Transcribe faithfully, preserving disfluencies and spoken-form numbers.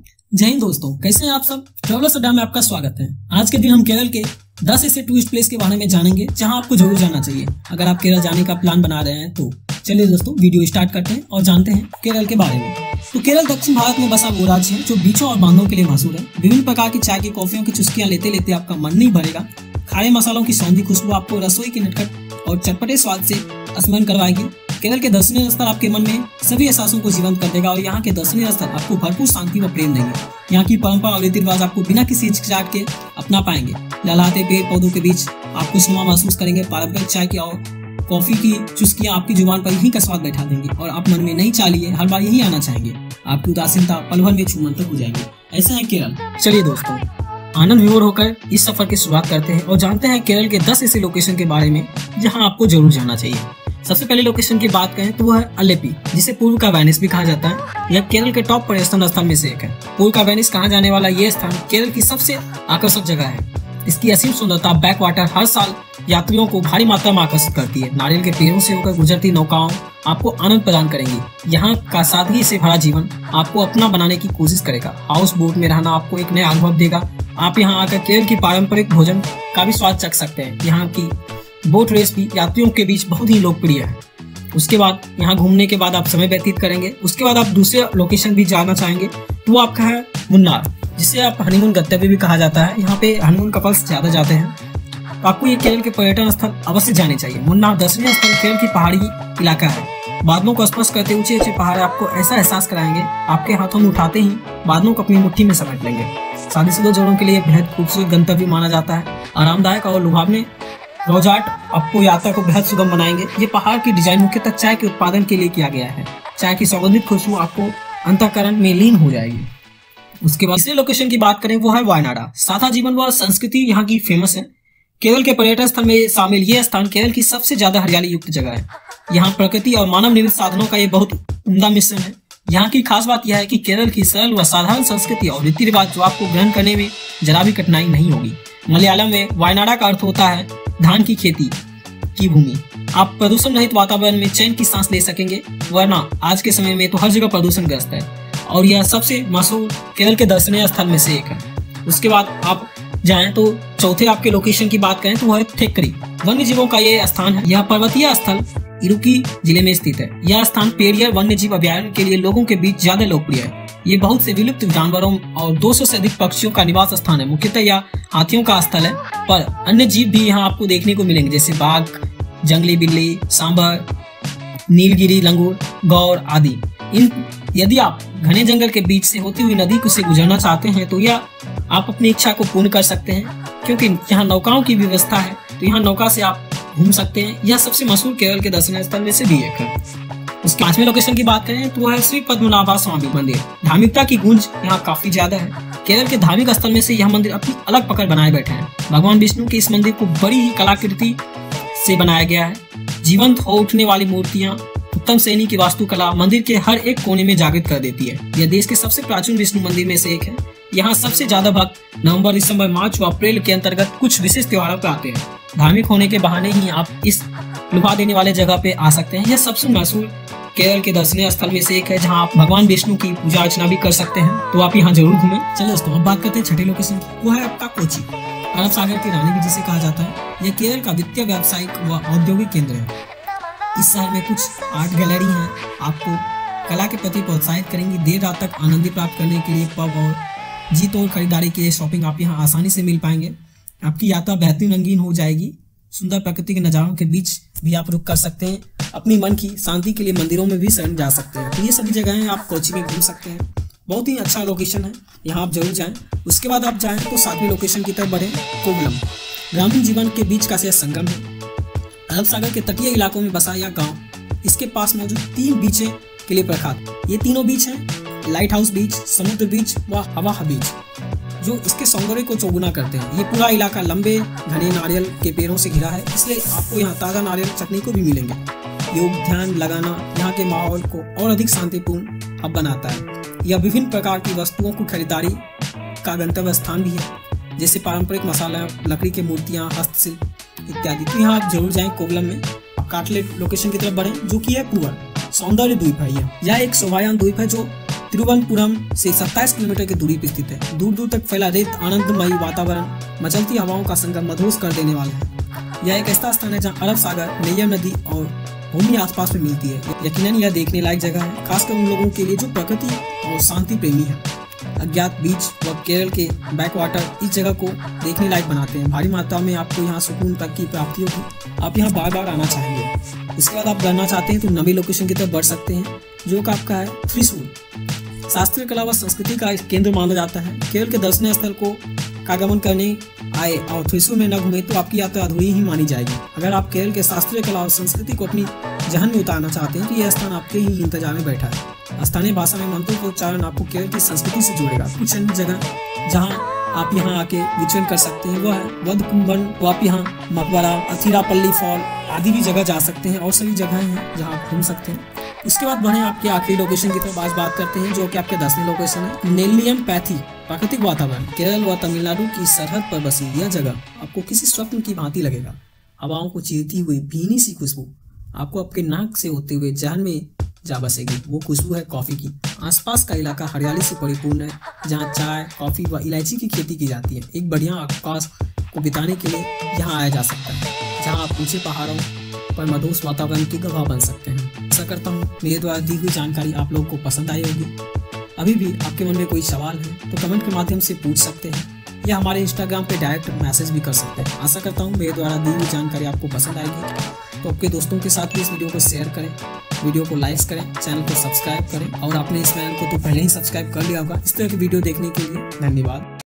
जय हिंद दोस्तों, कैसे हैं आप सब। ट्रैवलर्स अड्डा में आपका स्वागत है। आज के दिन हम केरल के दस ऐसे टूरिस्ट प्लेस के बारे में जानेंगे जहां आपको जरूर जाना चाहिए अगर आप केरल जाने का प्लान बना रहे हैं। तो चलिए दोस्तों, वीडियो स्टार्ट करते हैं और जानते हैं केरल के बारे में। तो केरल दक्षिण भारत में बसा वो राज्य है जो बीचों और बांधों के लिए मशहूर है। विभिन्न प्रकार की चाय की, कॉफियों की चुस्कियां लेते लेते आपका मन नहीं भरेगा। खारे मसालों की सौंधी खुशबू आपको रसोई की नटखट और चटपटे स्वाद से स्मरण करवाएगी। केरल के दर्शनीय स्थल आपके मन में सभी एहसासों को जीवंत कर देगा और यहाँ के दर्शनीय स्थल आपको भरपूर शांति व प्रेम देंगे। यहाँ की परंपरा और रीति रिवाज आपको बिना किसी हिचकिचाहट के अपना पाएंगे। लहलहाते पेड़ पौधों के बीच आप खुशनुमा महसूस करेंगे। पारंपरिक चाय की और कॉफी की चुस्कियां आपकी जुबान पर यहीं का स्वाद बैठा देंगी और आप मन में नहीं चाह लिए हर बार यहीं आना चाहेंगे। आपकी उदासीनता पल भर में छूमंतर हो जाएगी। ऐसा है केरल। चलिए दोस्तों, आनंद विभोर होकर इस सफर की शुरुआत करते हैं और जानते हैं केरल के दस ऐसे लोकेशन के बारे में जहां आपको जरूर जाना चाहिए। सबसे पहले लोकेशन की बात करें तो वह है अलेपी, जिसे पूर्व का वेनिस भी कहा जाता है। यह केरल के टॉप पर्यटन स्थल में से एक है। पूर्व का वेनिस कहा जाने वाला यह स्थान केरल की सबसे आकर्षक जगह है। इसकी असीम सुंदरता, बैक वाटर हर साल यात्रियों को भारी मात्रा में आकर्षित करती है। नारियल के पेड़ों से होकर गुजरती नौकाओं आपको आनंद प्रदान करेंगी। यहाँ का सादगी से भरा जीवन आपको अपना बनाने की कोशिश करेगा। हाउस बोट में रहना आपको एक नया अनुभव देगा। आप यहाँ आकर केरल की पारंपरिक भोजन का भी स्वाद चख सकते हैं। यहाँ की बोट रेस भी यात्रियों के बीच बहुत ही लोकप्रिय है। उसके बाद यहाँ घूमने के बाद आप समय व्यतीत करेंगे। उसके बाद आप दूसरे लोकेशन भी जाना चाहेंगे तो वो आपका है मुन्नार, जिसे आप हनीमून गंतव्य भी कहा जाता है। यहाँ पे हनीमून कपल्स ज्यादा जाते हैं। तो आपको ये केरल के पर्यटन स्थल अवश्य जाने चाहिए। मुन्नार दर्शनीय स्थल केरल की पहाड़ी इलाका है। बादलों को स्पर्श करते ऊंचे ऊंचे पहाड़ आपको ऐसा एहसास कराएंगे, आपके हाथों में उठाते ही बादलों को अपनी मुट्ठी में समेट लेंगे। शादीशुदा जोड़ों के लिए बेहद खूबसूरत गंतव्य माना जाता है। आरामदायक और लुभावने रोजाट आपको यात्रा को बेहद सुगम बनाएंगे। ये पहाड़ की डिजाइन मुख्यतः चाय के उत्पादन के लिए किया गया है। चाय की सुगंधित खुशबू आपको अंतःकरण में लीन हो जाएगी। उसके बाद तीसरे लोकेशन की बात करें वो है वायनाड। सादा जीवन व संस्कृति यहाँ की फेमस है। केरल के पर्यटन स्थल में शामिल यह स्थान केरल की सबसे ज्यादा हरियाली युक्त जगह है। यहाँ प्रकृति और मानव निर्मित साधनों का ये बहुत उम्दा मिश्रण है। यहाँ की खास बात यह है कि केरल की सरल व साधारण संस्कृति और रीति रिवाज जो आपको ग्रहण करने में जरा भी कठिनाई नहीं होगी। मलयालम में वायनाड का अर्थ होता है धान की खेती की भूमि। आप प्रदूषण रहित वातावरण में चैन की सांस ले सकेंगे, वरना आज के समय में तो हर जगह प्रदूषण ग्रस्त है और यह सबसे मशहूर केरल के दर्शनीय स्थल में से एक है। उसके बाद आप जाएं तो चौथे आपके लोकेशन की बात करें तो वह थेक्करी, वन्य जीवों का यह स्थान है। यह पर्वतीय स्थल इडुक्की जिले में स्थित है। यह स्थान पेरियर वन्य जीव अभयारण्य के लिए लोगों के बीच ज्यादा लोकप्रिय है। ये बहुत से विलुप्त जानवरों और दो सौ से अधिक पक्षियों का निवास स्थान है। मुख्यतः यह हाथियों का स्थल है, पर अन्य जीव भी यहाँ आपको देखने को मिलेंगे, जैसे बाघ, जंगली बिल्ली, सांभर, नीलगिरी लंगूर, गौर आदि। इन यदि आप घने जंगल के बीच से होती हुई नदी को से गुजरना चाहते हैं तो यह आप अपनी इच्छा को पूर्ण कर सकते हैं, क्योंकि यहाँ नौकाओं की व्यवस्था है। तो यहाँ नौका से आप घूम सकते हैं। यह सबसे मशहूर केरल के दर्शनीय स्थल में से भी एक है। उसके पांचवें लोकेशन की बात करें तो वह है श्री पद्मनाभ स्वामी मंदिर। धार्मिकता की गूंज यहाँ काफी ज्यादा है। केरल के धार्मिक स्थल में से यह मंदिर अपनी अलग पकड़ बनाए बैठे हैं। भगवान विष्णु के इस मंदिर को बड़ी ही कलाकृति से बनाया गया है। जीवंत हो उठने वाली मूर्तियां, उत्तम शैली की वास्तुकला मंदिर के हर एक कोने में जागृत कर देती है। यह देश के सबसे प्राचीन विष्णु मंदिर में से एक है। यहाँ सबसे ज्यादा भक्त नवंबर, दिसंबर, मार्च व अप्रैल के अंतर्गत कुछ विशेष त्योहारों पर आते हैं। धार्मिक होने के बहाने ही आप इस लुभा देने वाले जगह पे आ सकते हैं। यह सबसे मशहूर केरल के दर्शनीय स्थल में से एक है, जहां आप भगवान विष्णु की पूजा अर्चना भी कर सकते हैं। तो आप यहाँ जरूर घूमें। चलो दोस्तों, अब बात करते हैं छठे लोकेशन की। वो है आपका कोची। अरब सागर की रानी भी जिसे कहा जाता है। यह केरल का वित्तीय, व्यावसायिक व औद्योगिक केंद्र है। इस शहर में कुछ आर्ट गैलरी हैं, आपको कला के प्रति प्रोत्साहित करेंगी। देर रात तक आनंद प्राप्त करने के लिए पब और जी तोड़ खरीदारी के लिए शॉपिंग आप यहाँ आसानी से मिल पाएंगे। आपकी यात्रा बेहतरीन रंगीन हो जाएगी। सुंदर प्रकृति के नज़ारों के बीच भी आप रुक कर सकते हैं। अपनी मन की शांति के लिए मंदिरों में भी शरण जा सकते हैं। तो ये सभी जगहें आप कोची में घूम सकते हैं। बहुत ही अच्छा लोकेशन है, यहाँ आप जरूर जाएं। उसके बाद आप जाएं तो सातवीं लोकेशन की तरफ बढ़े, कोवलम। ग्रामीण जीवन के बीच का यह संगम है। अरब सागर के तटीय इलाकों में बसा यह गाँव, इसके पास मौजूद तीन बीचें के लिए प्रख्यात। ये तीनों बीच हैं लाइट हाउस बीच, समुद्र बीच व हवा बीच, जो इसके सौंदर्य को चौगुना करते हैं। ये पूरा इलाका लंबे घने नारियल के पेड़ों से घिरा है, इसलिए आपको यहाँ ताज़ा नारियल चटनी को भी मिलेंगे। योग ध्यान लगाना यहाँ के माहौल को और अधिक शांतिपूर्ण अब बनाता है। यह विभिन्न प्रकार की वस्तुओं को खरीदारी का गंतव्य स्थान भी है, जैसे पारंपरिक मसाला, लकड़ी की मूर्तियाँ, हस्तशिल्प इत्यादि। तो यहाँ आप जरूर जाएं कोवलम में। आप काटलेट लोकेशन की तरफ बढ़ें, जो कि है पुअर सौंदर्य द्वीप है। यह एक शोभायान द्वीप है जो तिरुवनंतपुरम से सत्ताईस किलोमीटर की दूरी पर स्थित है। दूर दूर तक फैला रेत आनंदमयी वातावरण मचलती हवाओं का संगम मदहोश कर देने वाला है। यह एक ऐसा स्थान है जहाँ अरब सागर, नैयम नदी और भूमि आसपास में मिलती है। यकीनन यह देखने लायक जगह है, खासकर उन लोगों के लिए जो प्रकृति और शांति प्रेमी है। अज्ञात बीच व केरल के बैकवाटर इस जगह को देखने लायक बनाते हैं। भारी मात्रा में आपको यहाँ सुकून तक की प्राप्ति होगी, आप यहाँ बार बार आना चाहेंगे। इसके बाद आप करना चाहते हैं तो नवी लोकेशन की तरफ बढ़ सकते हैं, जो कि आपका है त्रिशूल। शास्त्रीय कला व संस्कृति का केंद्र माना जाता है। केरल के दर्शनीय स्थल को का गमन करने आए और त्रिशूल में न घूमे तो आपकी यात्रा अधूरी ही मानी जाएगी। अगर आप केरल के शास्त्रीय कला और संस्कृति को अपनी जहन में उतारना चाहते हैं तो यह स्थान आपके ही इंतजार में बैठा है। स्थानीय भाषा में मंत्रों का उच्चारण आपको केरल की संस्कृति से जोड़ेगा। कुछ अन्य जगह जहाँ आप यहाँ आके विचरण कर सकते हैं वो है वधकुंभन, तो आप यहाँ मकबरा, अथिरापल्ली फॉल आदि भी जगह जा सकते हैं और सभी जगह हैं जहाँ आप घूम सकते हैं। इसके बाद बढ़े आपके आखिरी लोकेशन की तरफ आज बात करते हैं, जो कि आपके दसवीं लोकेशन है नेल्लियमपैथी। प्राकृतिक वातावरण। केरल व तमिलनाडु की सरहद पर बसी यह जगह आपको किसी स्वप्न की भांति लगेगा। हवाओं को चीरती हुई भीनी सी खुशबू आपको आपके नाक से होते हुए जहन में जा बसेगी। वो खुशबू है कॉफी की। आसपास का इलाका हरियाली से परिपूर्ण है, जहाँ चाय, कॉफी व इलायची की खेती की जाती है। एक बढ़िया अवकाश को बिताने के लिए यहाँ आया जा सकता है, जहाँ आप ऊंचे पहाड़ों पर मधुर वातावरण की गवाह बन सकते हैं। आशा करता हूँ मेरे द्वारा दी हुई जानकारी आप लोगों को पसंद आई होगी। अभी भी आपके मन में कोई सवाल है तो कमेंट के माध्यम से पूछ सकते हैं या हमारे इंस्टाग्राम पे डायरेक्ट मैसेज भी कर सकते हैं। आशा करता हूँ मेरे द्वारा दी हुई जानकारी आपको पसंद आएगी। तो आपके दोस्तों के साथ भी इस वीडियो को शेयर करें, वीडियो को लाइक करें, चैनल को सब्सक्राइब करें और आपने इस चैनल को तो पहले ही सब्सक्राइब कर लिया होगा। इस तरह की वीडियो देखने के लिए धन्यवाद।